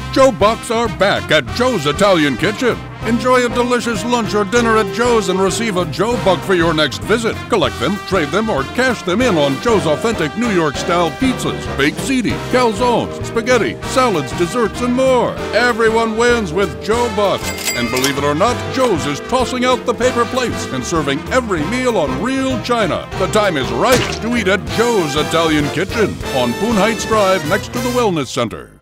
Joe Bucks are back at Joe's Italian Kitchen. Enjoy a delicious lunch or dinner at Joe's and receive a Joe Buck for your next visit. Collect them, trade them, or cash them in on Joe's authentic New York-style pizzas, baked ziti, calzones, spaghetti, salads, desserts, and more. Everyone wins with Joe Buck. And believe it or not, Joe's is tossing out the paper plates and serving every meal on real china. The time is right to eat at Joe's Italian Kitchen on Boone Heights Drive next to the Wellness Center.